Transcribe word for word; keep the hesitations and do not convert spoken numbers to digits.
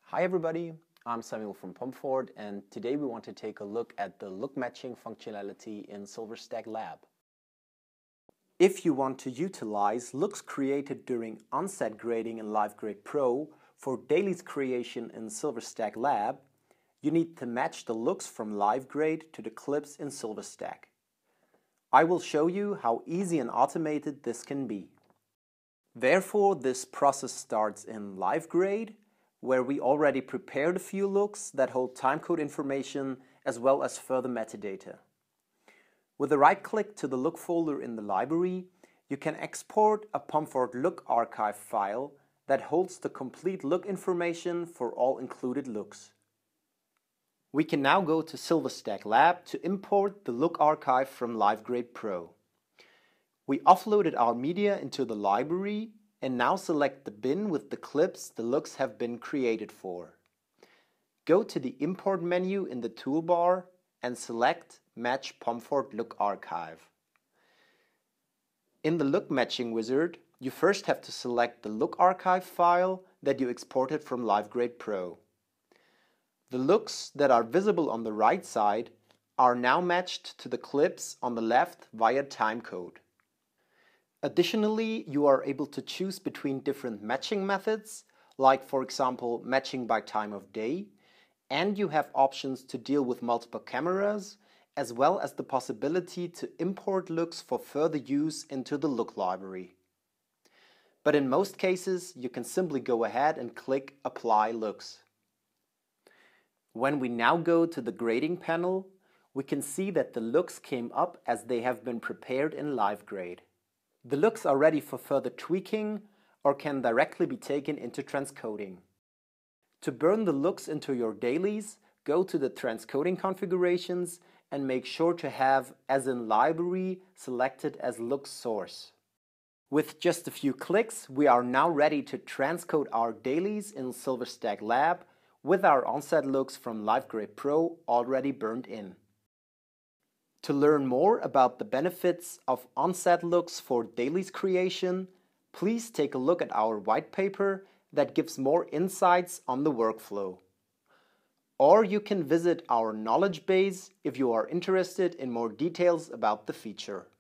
Hi everybody, I'm Samuel from Pomfort, and today we want to take a look at the look matching functionality in Silverstack Lab. If you want to utilize looks created during onset grading in LiveGrade Pro for dailies creation in Silverstack Lab, you need to match the looks from LiveGrade to the clips in Silverstack. I will show you how easy and automated this can be. Therefore, this process starts in LiveGrade, where we already prepared a few looks that hold timecode information as well as further metadata. With a right click to the look folder in the library, you can export a Pomfort Look Archive file that holds the complete look information for all included looks. We can now go to Silverstack Lab to import the look archive from LiveGrade Pro. We offloaded our media into the library and now select the bin with the clips the looks have been created for. Go to the Import menu in the toolbar and select Match Pomfort Look Archive. In the Look Matching wizard, you first have to select the Look Archive file that you exported from LiveGrade Pro. The looks that are visible on the right side are now matched to the clips on the left via timecode. Additionally, you are able to choose between different matching methods, like for example matching by time of day, and you have options to deal with multiple cameras, as well as the possibility to import looks for further use into the look library. But in most cases, you can simply go ahead and click Apply Looks. When we now go to the grading panel, we can see that the looks came up as they have been prepared in LiveGrade. The looks are ready for further tweaking or can directly be taken into transcoding. To burn the looks into your dailies, go to the transcoding configurations and make sure to have As in Library selected as look source. With just a few clicks, we are now ready to transcode our dailies in Silverstack Lab with our onset looks from LiveGrade Pro already burned in. To learn more about the benefits of onset looks for dailies creation, please take a look at our white paper that gives more insights on the workflow. Or you can visit our knowledge base if you are interested in more details about the feature.